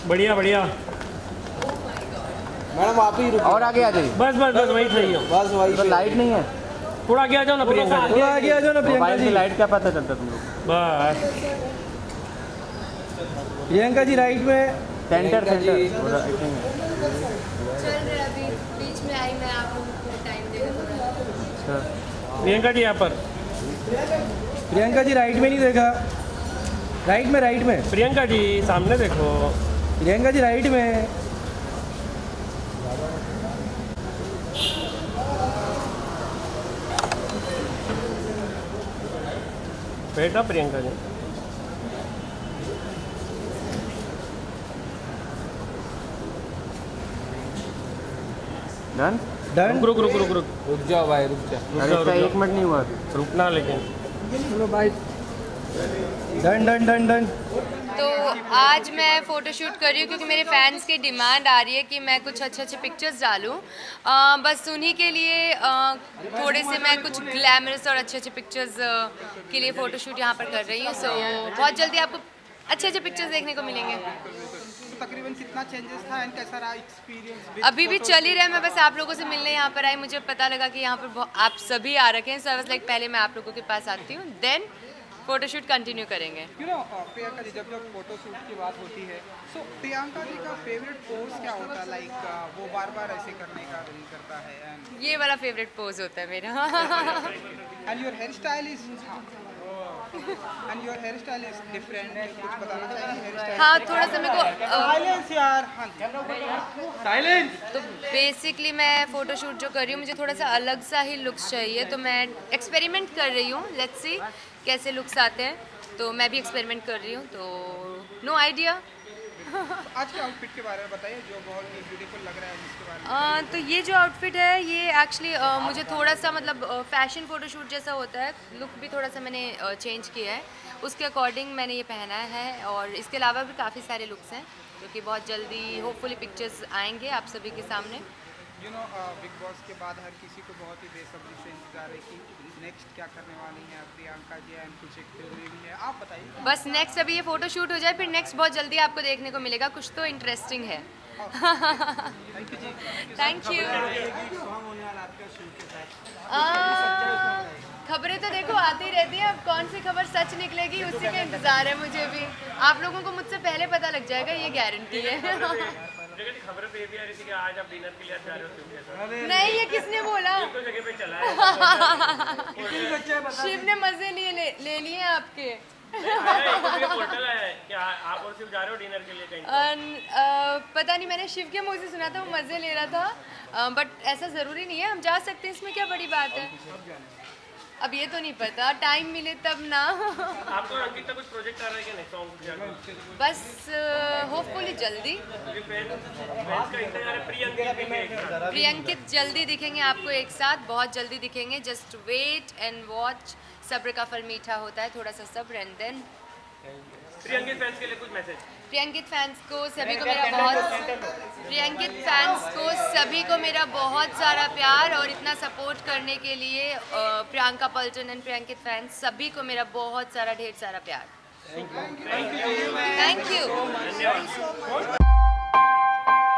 बढ़िया बढ़िया। मैडम आप ही रुको। और आगे आ जाइए। बस बस बस वही सही हो। बस वही तो लाइट नहीं है। थोड़ा आगे आ जाओ ना प्रियंका। थोड़ा आगे आ जाओ ना प्रियंका मोबाइल जी। से लाइट क्या पता चलता तुम लोग। बस प्रियंका जी राइट में। सेंटर प्रियंका जी। सेंटर चल रहे अभी बीच में आई मैं आप लोगों को टाइम देगा थोड़ा। प्रियंका जी यहाँ पर। प्रियंका जी राइट में नहीं देखा। राइट में प्रियंका जी सामने देखो। प्रियंका जी राइट में। बेटा प्रियंका जी। डन। डन। रुक रुक रुक रुक रुक जाओ भाई रुक जा। अरे इसका 1 मिनट नहीं हुआ। रुकना लेकिन। चलो भाई। Done done done done. तो आज मैं फ़ोटोशूट कर रही हूँ क्योंकि मेरे फैंस की डिमांड आ रही है कि मैं कुछ अच्छे अच्छे पिक्चर्स डालूँ। बस उन्हीं के लिए थोड़े से मैं कुछ ग्लैमरस और अच्छे अच्छे पिक्चर्स के लिए फ़ोटोशूट यहाँ पर कर रही हूँ। सो बहुत जल्दी आपको अच्छे अच्छे पिक्चर्स देखने को मिलेंगे। तकरीबन कितना चेंजेस था एंड कैसा रहा एक्सपीरियंस? अभी भी चल ही रहा है। मैं बस आप लोगों से मिलने यहाँ पर आई। मुझे पता लगा कि यहाँ पर आप सभी आ रखे हैं। सो आई वाज लाइक पहले मैं आप लोगों के पास आती हूँ, देन फोटोशूट कंटिन्यू करेंगे। प्रियंका जी जब फोटो शूट की बात होती है सो प्रियंका जी का फेवरेट पोज क्या होता है? लाइक वो बार बार ऐसे करने का दिल करता है एंड ये वाला फेवरेट पोज होता है मेरा। And your hair style is different. कुछ बताना चाहिए हेयर स्टाइल? हाँ थोड़ा सा मेरे को साइलेंस यार। हाँ साइलेंस। तो बेसिकली मैं फ़ोटोशूट जो कर रही हूँ मुझे थोड़ा सा अलग सा ही लुक्स चाहिए। तो मैं एक्सपेरिमेंट कर रही हूँ। लेट्स सी कैसे लुक्स आते हैं। तो मैं भी एक्सपेरिमेंट कर रही हूँ। तो नो आइडिया। आज के आउटफिट के बारे में बताइए जो बहुत ही ब्यूटीफुल लग रहा है जिसके बारे में। तो ये जो आउटफिट है ये एक्चुअली मुझे थोड़ा सा मतलब फैशन फ़ोटोशूट जैसा होता है। लुक भी थोड़ा सा मैंने चेंज किया है, उसके अकॉर्डिंग मैंने ये पहना है। और इसके अलावा भी काफ़ी सारे लुक्स हैं जो कि बहुत जल्दी होपफुली पिक्चर्स आएंगे आप सभी के सामने। यू नो बिग बॉस के बाद हर किसी को बहुत ही बेसब्री से इंतजार है कि नेक्स्ट क्या करने वाली हैं प्रियंका जी एंड कुछ एक फिल्म है। आप बताइए। बस नेक्स्ट अभी ये फ़ोटो शूट हो जाए फिर नेक्स्ट बहुत जल्दी आपको देखने को मिलेगा। कुछ तो इंटरेस्टिंग है। Thank you. खबरें तो देखो आती रहती हैं। अब कौन सी खबर सच निकलेगी उसी का इंतज़ार है मुझे भी। आप लोगों को मुझसे पहले पता लग जाएगा, ये गारंटी है। खबरें तो ये भी आ रही थी कि आज आप डिनर के लिए जा रहे हो। नहीं ये किसने बोला? तो जगह पे चला है। शिव ने मजे ले लिए आपके। पोर्टल है कि आप और शिव जा रहे हो डिनर के लिए कहीं? पता नहीं, मैंने शिव के मुंह से सुना था, वो मजे ले रहा था। बट ऐसा ज़रूरी नहीं है, हम जा सकते हैं, इसमें क्या बड़ी बात है। अब ये तो नहीं पता, टाइम मिले तब ना। आपको अंकित का कुछ प्रोजेक्ट आ रहा है कि नहीं सॉन्ग? बस होपफुली जल्दी। प्रियंकित जल्दी दिखेंगे आपको एक साथ, बहुत जल्दी दिखेंगे। Just wait and watch. सब्र का फल मीठा होता है, थोड़ा सा सब्र एंड देन। प्रियंकित फैंस के लिए कुछ मैसेज? प्रियंकित फैंस को सभी को मेरा बहुत सारा प्यार और इतना सपोर्ट करने के लिए प्रियंका पल्टन एंड प्रियंकित फैंस सभी को मेरा बहुत सारा ढेर सारा प्यार। Thank you.